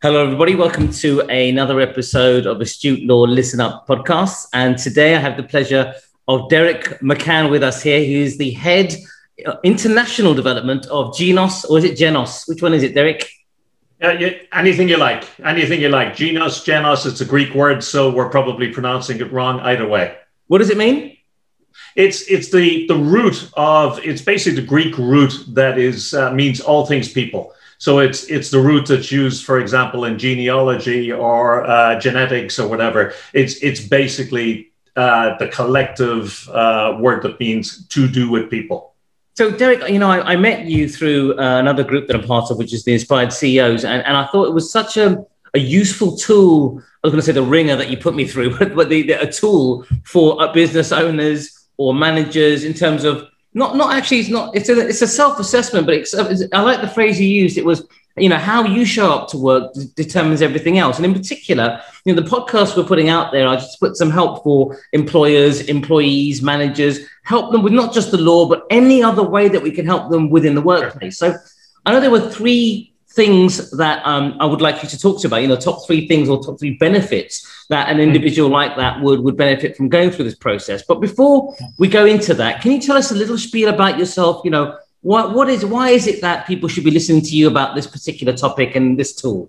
Hello, everybody. Welcome to another episode of Astute Law Listen Up podcast. And today I have the pleasure of Deiric McCann with us here, who is the head international development of Genos, or is it Genos? Which one is it, Deiric? Anything you like. Anything you like. Genos, it's a Greek word, so we're probably pronouncing it wrong either way. What does it mean? It's the root of, it's basically the Greek root that is means all things people. So it's the root that's used, for example, in genealogy or genetics or whatever. It's basically the collective word that means to do with people. So, Deiric, I met you through another group that I'm part of, which is the Inspired CEOs, and I thought it was such a useful tool. I was going to say the ringer that you put me through, but a tool for business owners or managers in terms of it's a self-assessment, but I like the phrase you used. It was, how you show up to work determines everything else. And in particular, the podcast we're putting out there, I just put some help for employers, employees, managers, help them with not just the law, but any other way that we can help them within the workplace. So I know there were three things that I would like you to talk to about, top three things or top three benefits that an individual like that would benefit from going through this process. But before we go into that, can you tell us a little spiel about yourself? Why is it that people should be listening to you about this particular topic and this tool?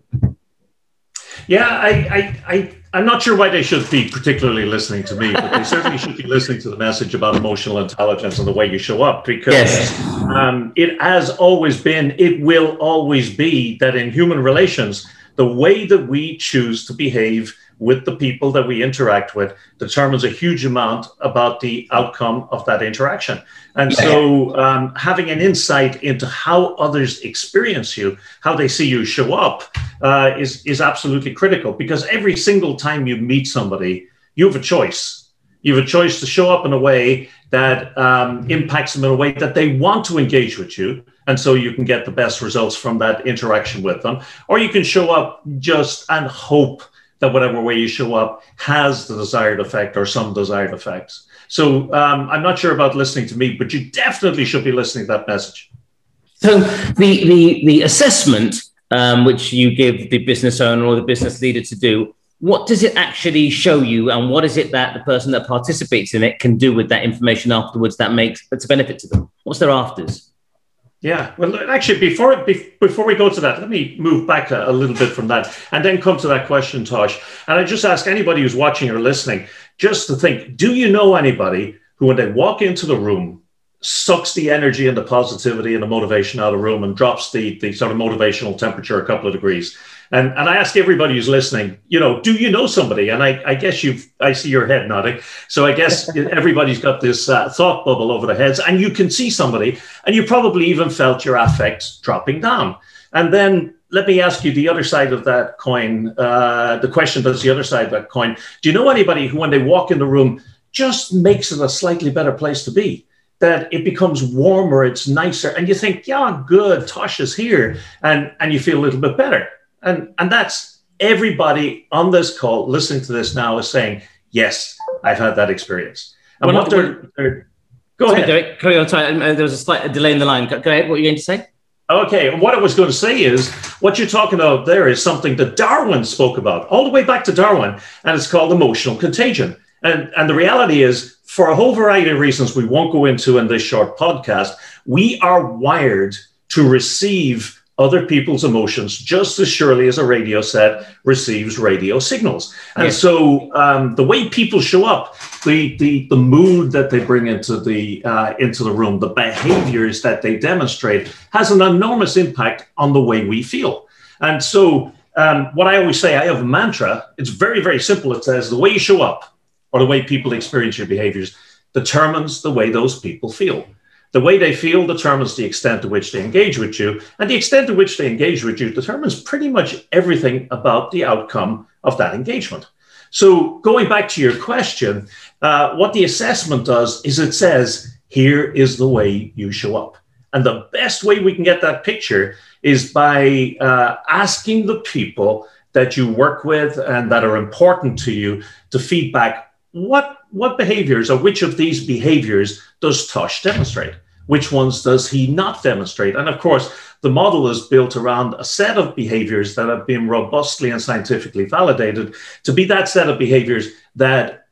Yeah, I'm not sure why they should be particularly listening to me, but they certainly should be listening to the message about emotional intelligence and the way you show up, because it has always been, it will always be that in human relations, the way that we choose to behave with the people that we interact with determines a huge amount about the outcome of that interaction. And so having an insight into how others experience you, how they see you show up, is absolutely critical, because every single time you meet somebody, you have a choice. You have a choice to show up in a way that impacts them in a way that they want to engage with you. And so you can get the best results from that interaction with them. Or you can show up just and hope that whatever way you show up has the desired effect or some desired effects. So I'm not sure about listening to me, but you definitely should be listening to that message. So the assessment, which you give the business owner or the business leader to do, what does it actually show you? And what is it that the person that participates in it can do with that information afterwards that's a benefit to them? What's their afters? Yeah, well, actually, before we go to that, let me move back a little bit from that and then come to that question, Tosh. And I just ask anybody who's watching or listening just to think, do you know anybody who, when they walk into the room, sucks the energy and the positivity and the motivation out of the room and drops the sort of motivational temperature a couple of degrees? And I ask everybody who's listening, do you know somebody? And I guess I see your head nodding. So I guess everybody's got this thought bubble over their heads, and you can see somebody, and you probably even felt your affect dropping down. And then let me ask you the other side of that coin, the question that's the other side of that coin. Do you know anybody who, when they walk in the room, just makes it a slightly better place to be? That it becomes warmer, it's nicer, and you think, yeah, good, Tosh is here, and you feel a little bit better. And that's everybody on this call listening to this now is saying, yes, I've had that experience. And go ahead. Deiric, carry on. There was a slight delay in the line. Go ahead. What were you going to say? Okay. What I was going to say is what you're talking about there is something that Darwin spoke about all the way back to Darwin, and it's called emotional contagion. And the reality is, for a whole variety of reasons we won't go into in this short podcast, we are wired to receive other people's emotions just as surely as a radio set receives radio signals. And so the way people show up, the mood that they bring into the room, the behaviors that they demonstrate has an enormous impact on the way we feel. And so what I always say, I have a mantra. It's very, very simple. It says the way you show up or the way people experience your behaviors determines the way those people feel. The way they feel determines the extent to which they engage with you, and the extent to which they engage with you determines pretty much everything about the outcome of that engagement. So going back to your question, what the assessment does is it says, here is the way you show up. And the best way we can get that picture is by asking the people that you work with and that are important to you to feedback what behaviors or which of these behaviors does Tosh demonstrate? Which ones does he not demonstrate? And of course, the model is built around a set of behaviors that have been robustly and scientifically validated to be that set of behaviors that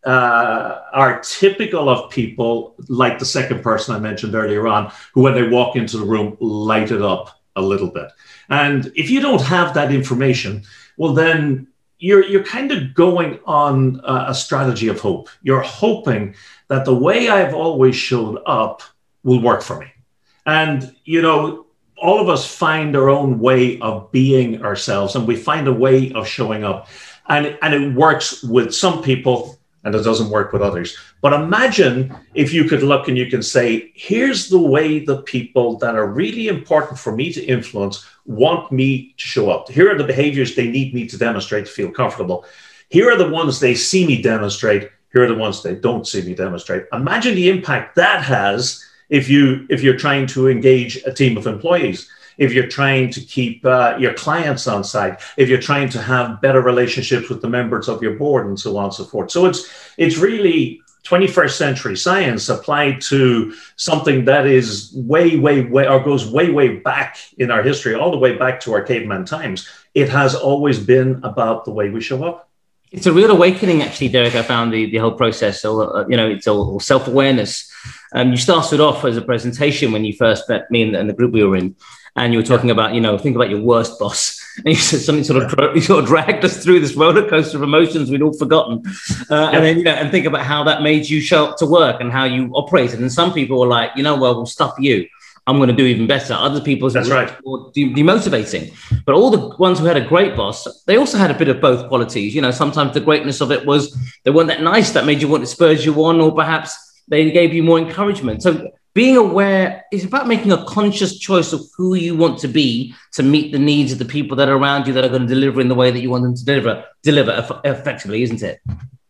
are typical of people like the second person I mentioned earlier on, who when they walk into the room, light it up a little bit. And if you don't have that information, well, then you're kind of going on a strategy of hope. You're hoping that the way I've always showed up will work for me. And, you know, all of us find our own way of being ourselves, and we find a way of showing up. And it works with some people and it doesn't work with others. But imagine if you could look and you can say, here's the way the people that are really important for me to influence want me to show up. Here are the behaviors they need me to demonstrate to feel comfortable. Here are the ones they see me demonstrate. Here are the ones they don't see me demonstrate. Imagine the impact that has if you're trying to engage a team of employees, if you're trying to keep your clients on side, if you're trying to have better relationships with the members of your board and so on and so forth. So it's really 21st century science applied to something that is way, or goes way back in our history, all the way back to our caveman times. It has always been about the way we show up. It's a real awakening, actually, Deiric. I found the whole process. So, it's all self-awareness. You started off as a presentation when you first met me and the group we were in, and you were talking about, think about your worst boss. And you said something sort of dragged us through this roller coaster of emotions we'd all forgotten. And then, and think about how that made you show up to work and how you operated. And some people were like, well, we'll stuff you. I'm going to do even better. Other people That's right. More demotivating. But all the ones who had a great boss, they also had a bit of both qualities. Sometimes the greatness of it was they weren't that nice, that made you want to spurs you on, or perhaps they gave you more encouragement. So being aware is about making a conscious choice of who you want to be to meet the needs of the people that are around you that are going to deliver in the way that you want them to deliver effectively, isn't it?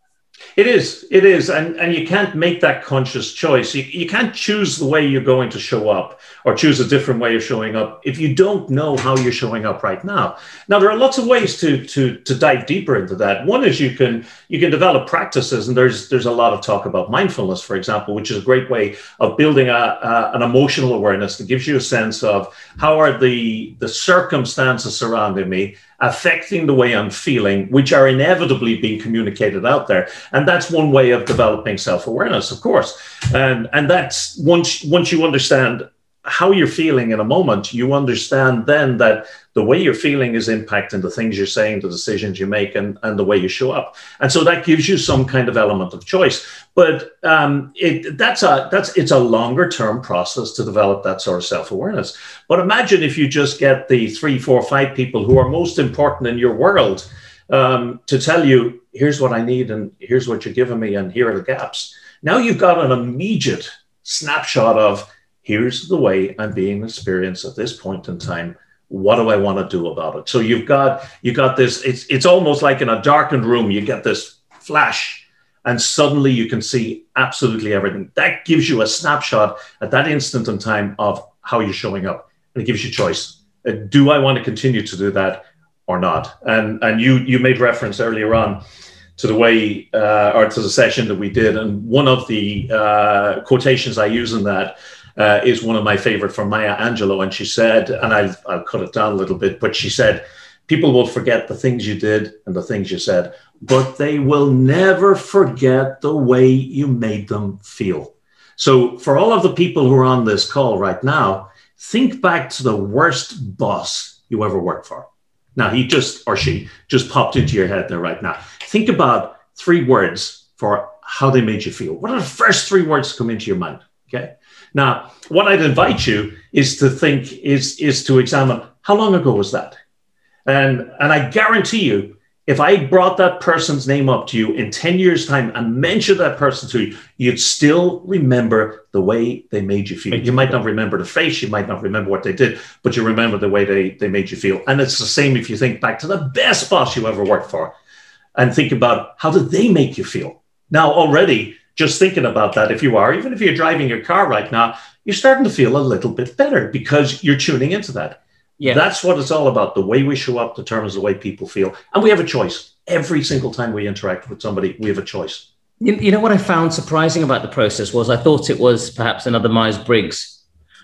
It is. And you can't make that conscious choice. You can't choose the way you're going to show up or choose a different way of showing up if you don't know how you're showing up right now. Now, there are lots of ways to dive deeper into that. One is you can develop practices, and there's a lot of talk about mindfulness, for example, which is a great way of building an emotional awareness that gives you a sense of how are the circumstances surrounding me affecting the way I'm feeling, which are inevitably being communicated out there. And that's one way of developing self-awareness, of course. And that's once you understand how you're feeling in a moment, you understand then that the way you're feeling is impacting the things you're saying, the decisions you make, and the way you show up. And so that gives you some kind of element of choice. But it's a longer term process to develop that sort of self-awareness. But imagine if you just get the 3, 4, 5 people who are most important in your world to tell you, here's what I need, and here's what you're giving me, and here are the gaps. Now you've got an immediate snapshot of, here's the way I'm being experienced at this point in time. What do I want to do about it? So you've got this, it's almost like in a darkened room, you get this flash and suddenly you can see absolutely everything. That gives you a snapshot at that instant in time of how you're showing up. And it gives you choice. Do I want to continue to do that or not? And you made reference earlier on to the way, or to the session that we did. And one of the quotations I use in that is one of my favorite from Maya Angelou. And she said, and I'll cut it down a little bit, but she said, people will forget the things you did and the things you said, but they will never forget the way you made them feel. So for all of the people who are on this call right now, think back to the worst boss you ever worked for. Now, he just, or she just popped into your head there right now. Think about 3 words for how they made you feel. What are the first 3 words to come into your mind? Okay. Now, what I'd invite you is to think, is to examine, how long ago was that? And I guarantee you, if I brought that person's name up to you in 10 years' time and mentioned that person to you, you'd still remember the way they made you feel. You might not remember the face, you might not remember what they did, but you remember the way they made you feel. And it's the same if you think back to the best boss you ever worked for and think about, how did they make you feel? Now, already, just thinking about that, even if you're driving your car right now, you're starting to feel a little bit better because you're tuning into that. Yeah. That's what it's all about. The way we show up determines the way people feel. And we have a choice. Every single time we interact with somebody, we have a choice. You know what I found surprising about the process was I thought it was perhaps another Myers-Briggs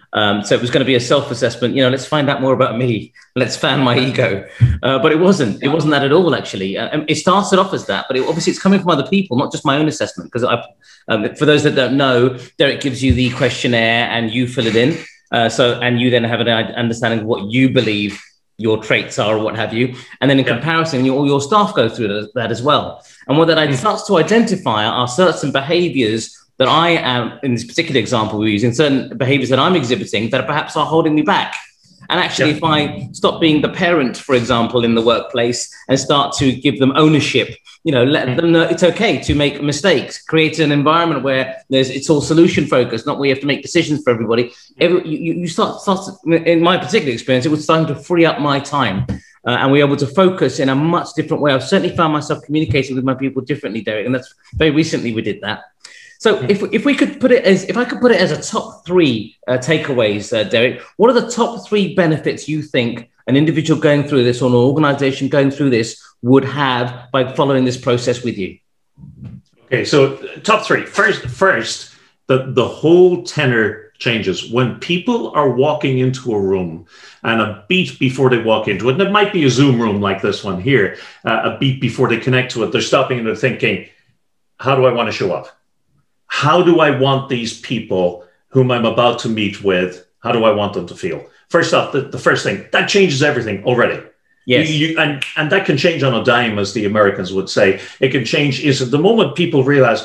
So it was going to be a self-assessment. Let's find out more about me. Let's fan my ego. But it wasn't. It wasn't that at all, actually. It started off as that, but obviously it's coming from other people, not just my own assessment. Because for those that don't know, Deiric gives you the questionnaire and you fill it in. And you then have an understanding of what you believe your traits are or what have you. And then in comparison, all your staff go through that as well. And what that starts to identify are certain behaviors that I am, in this particular example we're using, certain behaviors that I'm exhibiting that perhaps are holding me back. And actually, if I stop being the parent, for example, in the workplace and start to give them ownership, let them know it's okay to make mistakes, create an environment where it's all solution focused, not where you have to make decisions for everybody. You start, in my particular experience, it was starting to free up my time. And we were able to focus in a much different way. I've certainly found myself communicating with my people differently, Deiric, and that's very recently we did that. So if I could put it as a top three takeaways, Deiric, what are the top three benefits you think an individual going through this or an organization going through this would have by following this process with you? Okay, so top three. First, the whole tenor changes. When people are walking into a room and a beat before they walk into it, and it might be a Zoom room like this one here, a beat before they connect to it, they're stopping and they're thinking, how do I want to show up? How do I want these people whom I'm about to meet with, how do I want them to feel? First off, the first thing, that changes everything already. Yes. And that can change on a dime, as the Americans would say. It can change is at the moment people realize,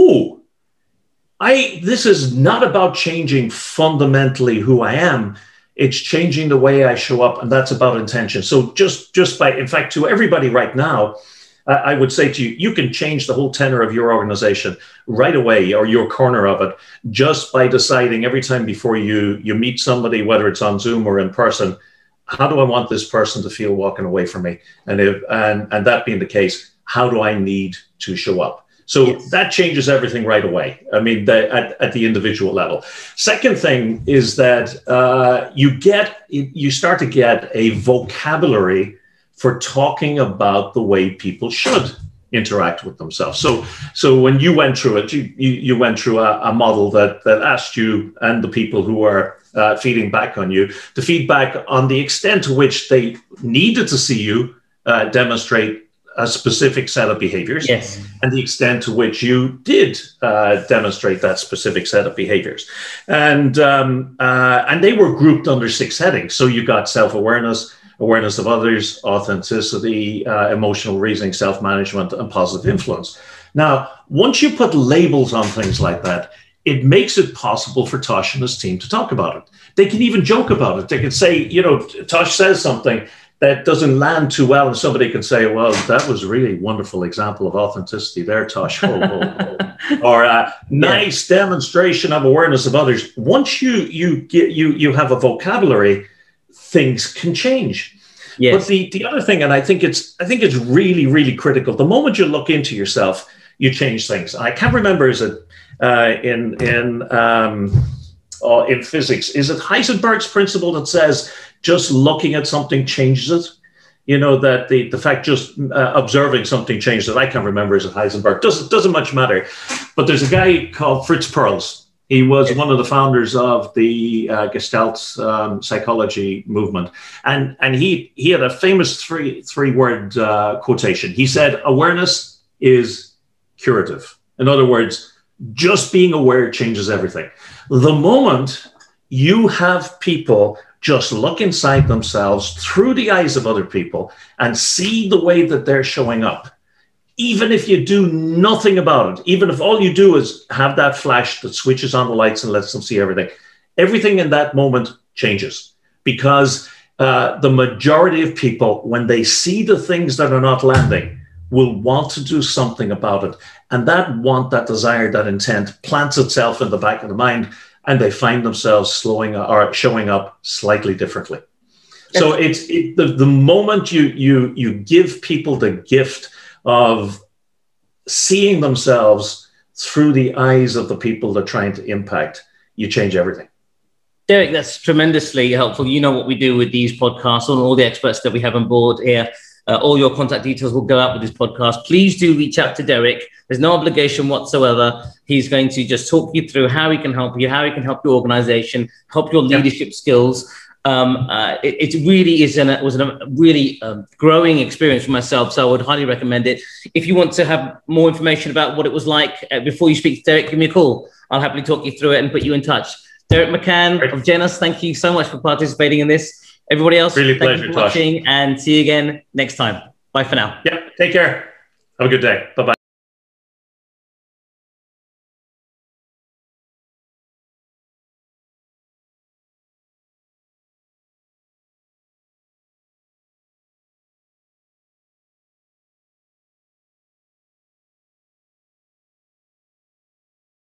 this is not about changing fundamentally who I am. It's changing the way I show up, and that's about intention. So just by, in fact, to everybody right now, I would say to you, you can change the whole tenor of your organization right away, or your corner of it, just by deciding every time before you meet somebody, whether it's on Zoom or in person, how do I want this person to feel walking away from me? And that being the case, how do I need to show up? So that changes everything right away. I mean, at the individual level. Second thing is that you start to get a vocabulary for talking about the way people should interact with themselves. So when you went through it, you went through a model that asked you and the people who are feeding back on you to feedback on the extent to which they needed to see you demonstrate a specific set of behaviors, and the extent to which you did demonstrate that specific set of behaviors. And they were grouped under 6 headings. So you got self-awareness, awareness of others, authenticity, emotional reasoning, self-management, and positive influence. Now, once you put labels on things like that, it makes it possible for Tosh and his team to talk about it. They can even joke about it. They can say, Tosh says something that doesn't land too well, and somebody can say, well, that was a really wonderful example of authenticity there, Tosh. Or a nice demonstration of awareness of others. Once you have a vocabulary, things can change. But the other thing, and I think it's really, really critical, the moment you look into yourself, you change things. I can't remember, is it in physics, is it Heisenberg's principle that says just looking at something changes it? That the fact just observing something changes it. I can't remember, is it Heisenberg? Doesn't much matter. But there's a guy called Fritz Perls. He was one of the founders of the Gestalt psychology movement. And he had a famous three-word quotation. He said, awareness is curative. In other words, just being aware changes everything. The moment you have people just look inside themselves through the eyes of other people and see the way that they're showing up, even if you do nothing about it, even if all you do is have that flash that switches on the lights and lets them see everything in that moment changes. Because the majority of people, when they see the things that are not landing, will want to do something about it. And that want, that desire, that intent plants itself in the back of the mind, and they find themselves showing up slightly differently. So it's the moment you give people the gift of seeing themselves through the eyes of the people they're trying to impact, you change everything. Deiric, that's tremendously helpful. You know what we do with these podcasts and all the experts that we have on board here. All your contact details will go out with this podcast. Please do reach out to Deiric. There's no obligation whatsoever. He's going to just talk you through how he can help you, how he can help your organization, help your leadership skills. It really was a really growing experience for myself, so I would highly recommend it. If you want to have more information about what it was like before you speak to Deiric, give me a call. I'll happily talk you through it and put you in touch. Deiric McCann of Genus, thank you so much for participating in this. Everybody else, really thank you for watching, and see you again next time. Bye for now. Yeah, take care. Have a good day. Bye-bye.